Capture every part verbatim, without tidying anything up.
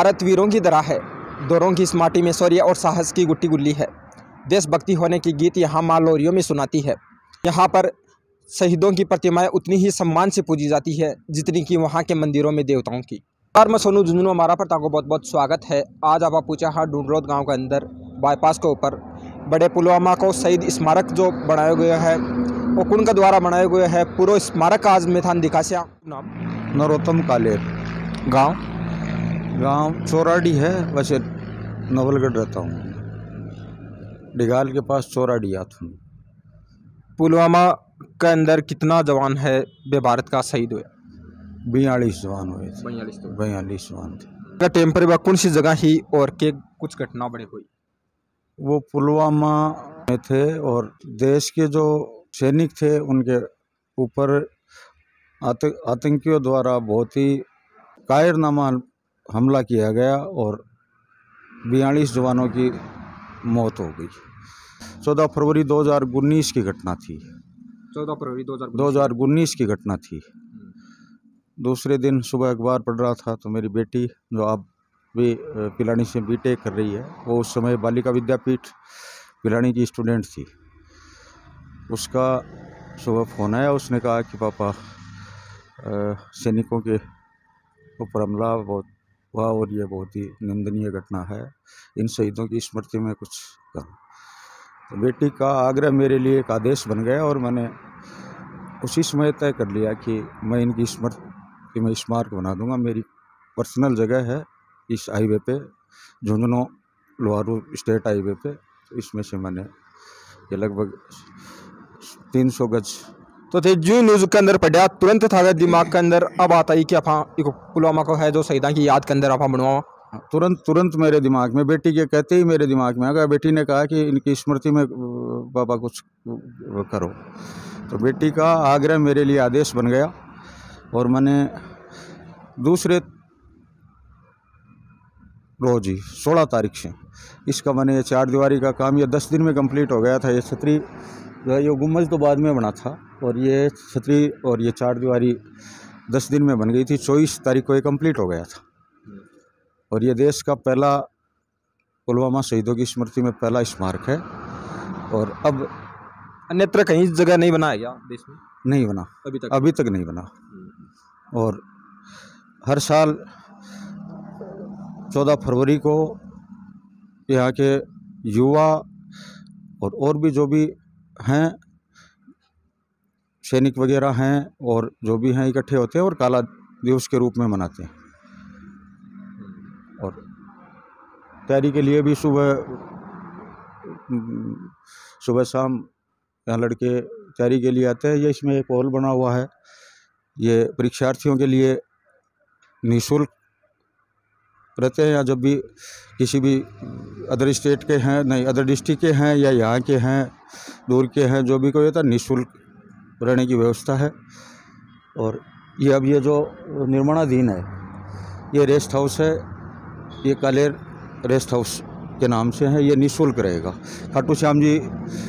भारत वीरों की तरह है, दौरों की इस माटी में शौर्य और साहस की गुट्टी गुल्ली है। देशभक्ति होने की गीत यहाँ माँ लोरियों में सुनाती है। यहाँ पर शहीदों की प्रतिमाएं उतनी ही सम्मान से पूजी जाती है जितनी कि वहाँ के मंदिरों में देवताओं की। और मैं सोनू झुंझुनू, हमारा पर ताको बहुत बहुत स्वागत है। आज आप पूछाहाट ढूंढरोद गांव के अंदर बाईपास के ऊपर बड़े पुलवामा को शहीद स्मारक जो बनाया गया है वो कौन का द्वारा बनाया गया है, पूरा स्मारक आज में था दिखा से। नाम नरोत्तम कालेर, गाँव गांव चौराडी है। वैसे नवलगढ़ रहता हूँ, डिगाल के पास चौराडी आता हूँ। पुलवामा के अंदर कितना जवान है बे भारत का शहीद हुआ? बयालीस जवान हुए थे। बयालीस बयालीस जवान थे। टेम्पर में कौन सी जगह ही और के कुछ घटना बड़े हुई? वो पुलवामा में थे और देश के जो सैनिक थे उनके ऊपर आतंकियों द्वारा बहुत ही कायरनामा हमला किया गया और बयालीस जवानों की मौत हो गई। चौदह फरवरी दो हज़ार उन्नीस की घटना थी। चौदह फरवरी दो हज़ार उन्नीस की घटना थी। दूसरे दिन सुबह अखबार पढ़ रहा था तो मेरी बेटी, जो अब भी पिलानी से बीटेक कर रही है, वो उस समय बालिका विद्यापीठ पिलानी की स्टूडेंट थी। उसका सुबह फ़ोन आया, उसने कहा कि पापा सैनिकों के ऊपर हमला बहुत हुआ और ये बहुत ही निंदनीय घटना है, इन शहीदों की स्मृति में कुछ करो। तो बेटी का आग्रह मेरे लिए एक आदेश बन गया और मैंने उसी समय तय कर लिया कि मैं इनकी स्मृति में स्मारक बना दूंगा। मेरी पर्सनल जगह है इस हाईवे पे, झुंझुनू लोहारू स्टेट हाईवे पे। तो इसमें से मैंने ये लगभग तीन सौ गज तो थे जो न्यूज़ के अंदर पढ़ा तुरंत था दिमाग के अंदर अब आता ही कि आप पुलवामा को है जो शहीदा की याद के अंदर आप बनवाओ। तुरंत तुरंत मेरे दिमाग में, बेटी के कहते ही मेरे दिमाग में आ गया। बेटी ने कहा कि इनकी स्मृति में पापा कुछ करो, तो बेटी का आग्रह मेरे लिए आदेश बन गया। और मैंने दूसरे रोज ही सोलह तारीख से इसका मैंने ये चार दीवारी का काम ये दस दिन में कंप्लीट हो गया था। ये छतरी जो है, ये गुम्बज तो बाद में बना था और ये छतरी और ये चार दीवारी दस दिन में बन गई थी। चौबीस तारीख को ये कंप्लीट हो गया था और ये देश का पहला पुलवामा शहीदों की स्मृति में पहला स्मारक है। और अब अन्यत्र कहीं जगह नहीं बना है क्या देश में? नहीं बना अभी तक अभी तक नहीं बना। और हर साल चौदह फरवरी को यहाँ के युवा और और भी जो भी हैं सैनिक वगैरह हैं और जो भी हैं इकट्ठे होते हैं और काला दिवस के रूप में मनाते हैं। और तैयारी के लिए भी सुबह सुबह शाम यहाँ लड़के तैयारी के लिए आते हैं। ये इसमें एक हॉल बना हुआ है, ये परीक्षार्थियों के लिए निःशुल्क रहते हैं। या जब भी किसी भी अदर स्टेट के हैं, नहीं अदर डिस्ट्रिक्ट के हैं या यहाँ के हैं, दूर के हैं, जो भी कोई होता है निःशुल्क रहने की व्यवस्था है। और ये अब ये जो निर्माणाधीन है ये रेस्ट हाउस है, ये कालेर रेस्ट हाउस के नाम से है। ये निःशुल्क रहेगा। खाटू श्याम जी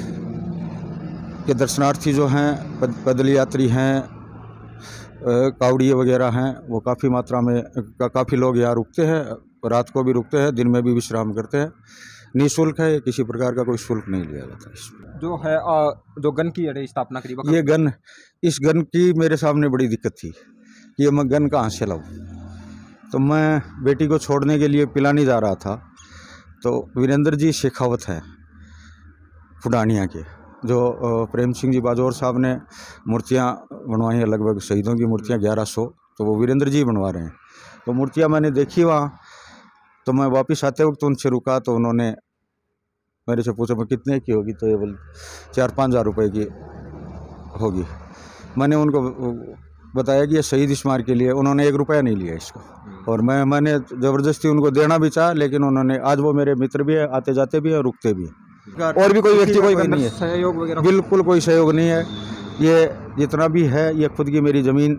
के दर्शनार्थी जो हैं, पैदल यात्री हैं, कावड़िए वगैरह हैं, वो काफ़ी मात्रा में का, काफ़ी लोग यहाँ रुकते हैं। रात को भी रुकते हैं, दिन में भी विश्राम करते हैं। निःशुल्क है, किसी प्रकार का कोई शुल्क नहीं लिया जाता इसमें। जो है आ, जो गन की स्थापना करी, ये गन, इस गन की मेरे सामने बड़ी दिक्कत थी कि ये मैं गन कहाँ से लाऊं। तो मैं बेटी को छोड़ने के लिए पिलानी जा रहा था तो वीरेंद्र जी शेखावत हैं फुडानिया के, जो प्रेम सिंह जी बाजौर साहब ने मूर्तियाँ बनवाई हैं, लगभग शहीदों की मूर्तियाँ ग्यारह सौ, तो वो वीरेंद्र जी बनवा रहे हैं। तो मूर्तियाँ मैंने देखी वहाँ, तो मैं वापस आते वक्त उनसे रुका तो उन्होंने मेरे से पूछा मैं कितने की होगी, तो ये बोल चार पाँच हज़ार रुपये की होगी। मैंने उनको बताया कि ये शहीद स्मारक के लिए, उन्होंने एक रुपया नहीं लिया इसको। और मैं मैंने ज़बरदस्ती उनको देना भी चाहा, लेकिन उन्होंने, आज वो मेरे मित्र भी है, आते जाते भी है, रुकते भी है। और भी कोई व्यक्ति कोई नहीं है, सहयोग वगैरह? बिल्कुल कोई सहयोग नहीं है। ये जितना भी है ये खुद की मेरी ज़मीन,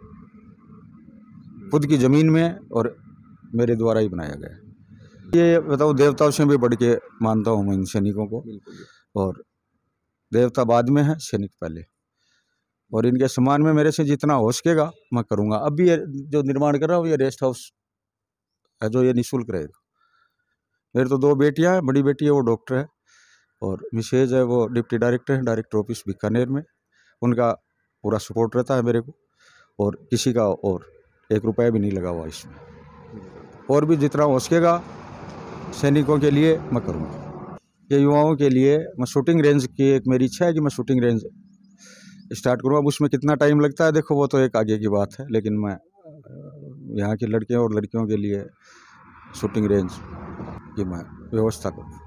खुद की ज़मीन में और मेरे द्वारा ही बनाया गया। ये बताऊँ, देवताओं से भी बढ़ के मानता हूँ मैं इन सैनिकों को। और देवता बाद में है, सैनिक पहले। और इनके सम्मान में मेरे से जितना हो सकेगा मैं करूँगा। अब भी ये जो निर्माण कर रहा हूँ ये रेस्ट हाउस है जो ये निःशुल्क रहेगा। मेरी तो दो बेटियां हैं, बड़ी बेटी है वो डॉक्टर है और मिसेज है वो डिप्टी डायरेक्टर है डायरेक्टर ऑफिस बीकानेर में। उनका पूरा सपोर्ट रहता है मेरे को और किसी का और एक रुपया भी नहीं लगा हुआ इसमें। और भी जितना हो सकेगा सैनिकों के लिए मैं करूँगा। ये युवाओं के लिए मैं शूटिंग रेंज की एक मेरी इच्छा है कि मैं शूटिंग रेंज स्टार्ट करूँ। अब उसमें कितना टाइम लगता है देखो वो तो एक आगे की बात है, लेकिन मैं यहाँ के लड़के और लड़कियों के लिए शूटिंग रेंज की मैं व्यवस्था करूँ।